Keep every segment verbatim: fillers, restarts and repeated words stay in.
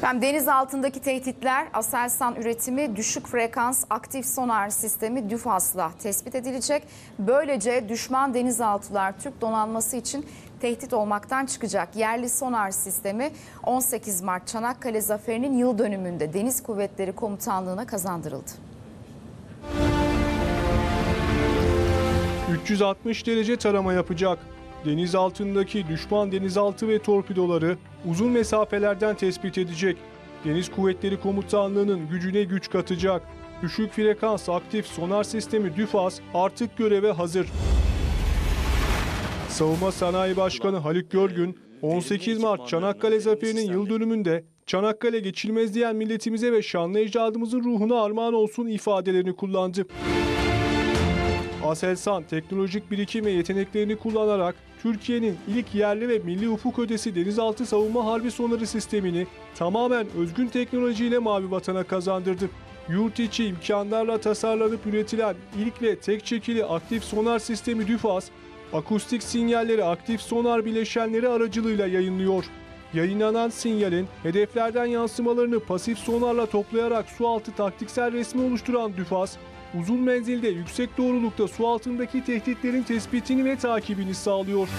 Efendim, deniz altındaki tehditler Aselsan üretimi düşük frekans aktif sonar sistemi DÜFAS'la tespit edilecek. Böylece düşman denizaltılar Türk donanması için tehdit olmaktan çıkacak. Yerli sonar sistemi on sekiz Mart Çanakkale Zaferi'nin yıl dönümünde Deniz Kuvvetleri Komutanlığı'na kazandırıldı. üç yüz altmış derece tarama yapacak. Deniz altındaki düşman denizaltı ve torpidoları uzun mesafelerden tespit edecek. Deniz Kuvvetleri Komutanlığı'nın gücüne güç katacak. Düşük frekans aktif sonar sistemi DÜFAS artık göreve hazır. Savunma Sanayi Başkanı Haluk Görgün, on sekiz Mart Çanakkale Zaferi'nin yıl dönümünde Çanakkale geçilmez diyen milletimize ve şanlı ecdadımızın ruhuna armağan olsun ifadelerini kullandı. Aselsan teknolojik birikim ve yeteneklerini kullanarak Türkiye'nin ilk yerli ve milli ufuk ötesi denizaltı savunma harbi sonarı sistemini tamamen özgün teknolojiyle Mavi Vatan'a kazandırdı. Yurt içi imkanlarla tasarlanıp üretilen ilk ve tek çekili aktif sonar sistemi DÜFAS, akustik sinyalleri aktif sonar bileşenleri aracılığıyla yayınlıyor. Yayınlanan sinyalin hedeflerden yansımalarını pasif sonarla toplayarak sualtı taktiksel resmi oluşturan DÜFAS, uzun menzilde yüksek doğrulukta su altındaki tehditlerin tespitini ve takibini sağlıyor.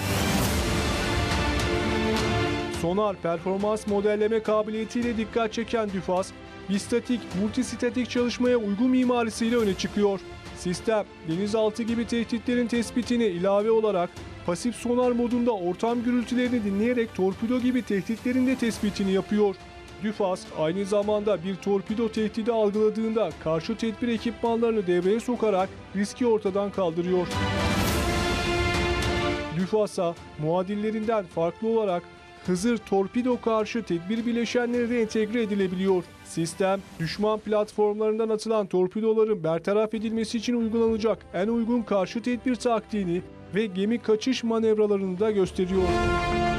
Sonar performans modelleme kabiliyetiyle dikkat çeken DÜFAS, bistatik, multistatik çalışmaya uygun mimarisiyle öne çıkıyor. Sistem, denizaltı gibi tehditlerin tespitine ilave olarak pasif sonar modunda ortam gürültülerini dinleyerek torpido gibi tehditlerin de tespitini yapıyor. DÜFAS aynı zamanda bir torpido tehdidi algıladığında karşı tedbir ekipmanlarını devreye sokarak riski ortadan kaldırıyor. DÜFAS'a muadillerinden farklı olarak Hızır torpido karşı tedbir bileşenleri de entegre edilebiliyor. Sistem, düşman platformlarından atılan torpidoların bertaraf edilmesi için uygulanacak en uygun karşı tedbir taktiğini ve gemi kaçış manevralarını da gösteriyor.